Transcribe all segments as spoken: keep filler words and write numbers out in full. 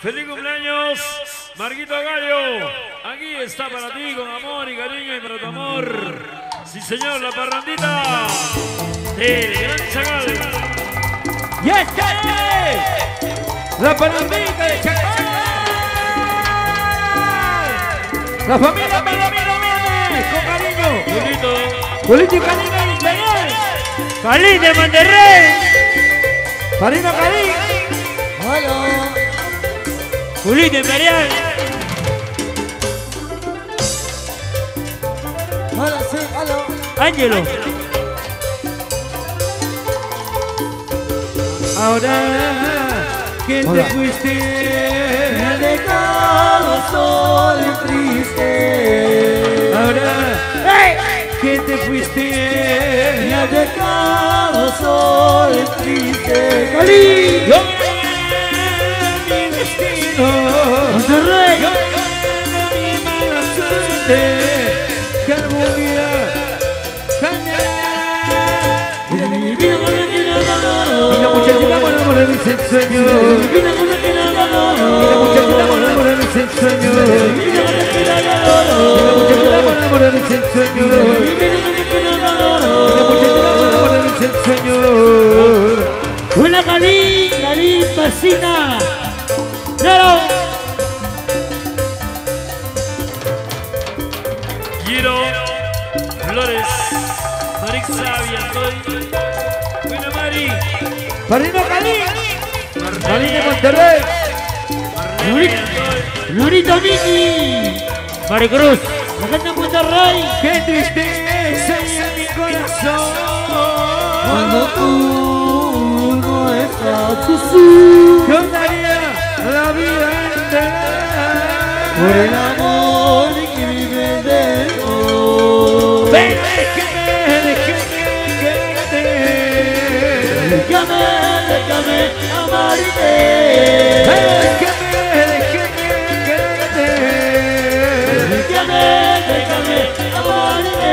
Feliz cumpleaños, Marquito Gallo. Aquí está para ti con amor y cariño y para tu amor. Sí, señor, la Parrandita De Chacal. ¡Y esta es la Parrandita de Chacal! La familia Palomino viene con cariño. Julito. Julito y Calina Interior. Calín de Monterrey. Calina Calín. Hola. Julito Imperial. Hola, sí, hola. Ángelo. Ahora que te fuiste, Me ha dejado solo y triste. ahora que te fuiste, Me ha dejado solo y triste. Calín. Yo mi destino, Monterrey. yo mi mala suerte, que algún día cambiará. Mira mi vida con la que no Y la ganó. muchachita con amor en ese sueño. Mi vida con la que no ganó. Y la muchachita con amor en ese sueño. Mi vida con la que no Y la ganó. muchachita con amor en ese sueño. Mi vida con la que no ganó. Y la muchachita con amor en ese sueño. Buena Calín. Calín Pasina. Claro. Giro. Flores. Marix Sabia. Soy. Buena Mari. Parrino Calín. Calín de Monterrey. Marlene. Lurito Miki. Maricruz. La gente de Monterrey. Qué tristeza hay en mi corazón. Cuando tú no estás, Yo daría la vida entera por el amor que vive dentro. Ven, déjame, déjame quererte. Déjame, déjame amarte. Déjame, déjame quererte. Déjame, déjame amarte.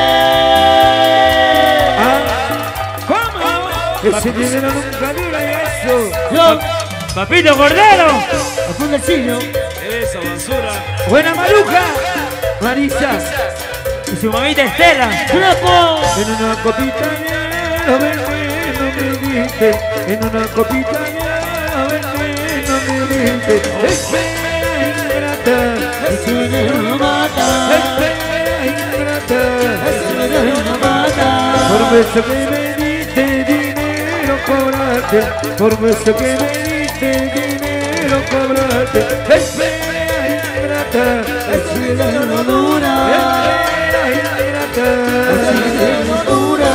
Ah, ¿cómo? Ese dinero nunca dura y eso. Yo, Papito Cordero. a Fundecillo, Esa basura. Buena Maruja. Marisa. Y su mamita Estela. Trapo. En una copita llena, veneno me diste. En una copita llena, veneno me diste. Espera ingrata, Ese veneno no mata. espera ingrata. Ese veneno no mata. Por beso que me diste, dinero cobrarte. Por beso que me diste, dinero cobrarte. Espera ingrata, Ese veneno no dura. espera ingrata. Ese veneno no dura.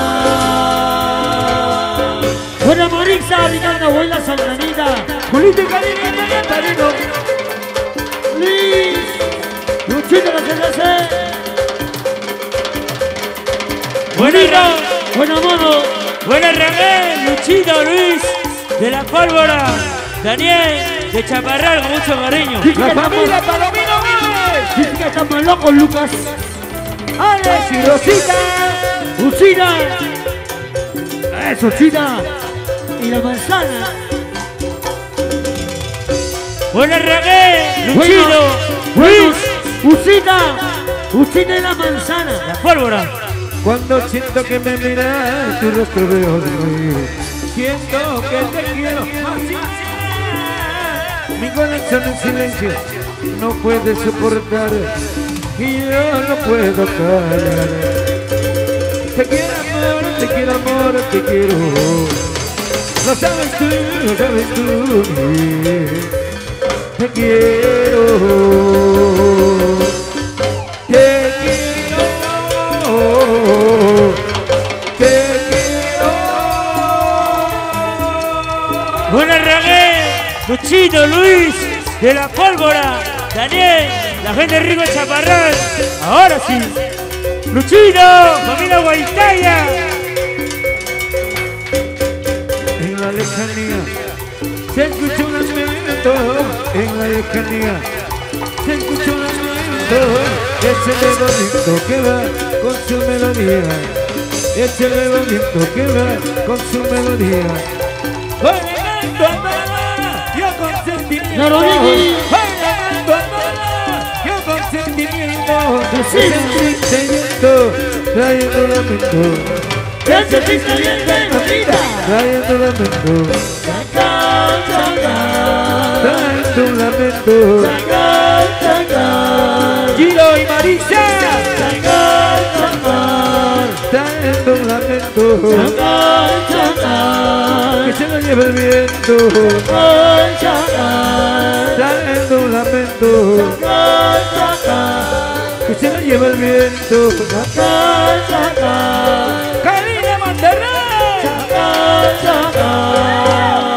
Buena Marisa. Ricardo Abuela Santranita. Julito y Karina, Karino. Liz. Luchito la C C C. Buenito. Buena Mono. Buena René. Luchito Luis. De la Pólvora. Daniel. De Chaparral con mucho cariño. La familia Palomino Gómez. Dice que estamos locos, Lucas. Alex y Rosita. Lucina. Eso, China. Y la manzana. Buena René. Luchito. Luis. Usita. Usita y la manzana. La Pólvora. Cuando siento que me miras, tu rostro veo sonreír. Siento que te quiero más sincera. Mi corazón en silencio no puede soportar y yo no puedo callar. Te quiero amor, te quiero amor, te quiero. Lo sabes tú, lo sabes tú. Te quiero. Te quiero. Te quiero. Buena René. Luchito Luis. De la Pólvora. Daniel. La gente de Rico Chaparral. Ahora sí. Luchito. Familia Guaitaya. En la lejanía se escucha un lamento. En la lejanía se escucha un lamento. Ese dedo lindo que va con su melodía. Ese dedo lindo que va con su melodía. Con el canto a yo con sentimiento. No lo vi. bailando amor, yo con sentimiento, ese sentimiento, trayendo lamento, Ya se viste bien de mamita. trayendo lamento, Chacal, chacal. trayendo un lamento. Chacal, chacal. Gilo y Marisa, Chacal, chacal. trayendo un lamento, Chacal, chacal. que se lo lleve el viento, Chacal, chacal. trayendo un lamento, Chacal, chacal. que se lo lleve el viento. Chacal, chacal. ¡Cali de Monterrey! Chacal, chacal.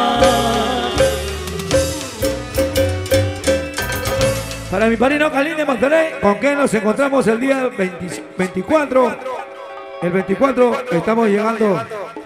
Para mi padrino Cali de Monterrey, con quien nos encontramos el día veinte veinticuatro. El veinticuatro estamos llegando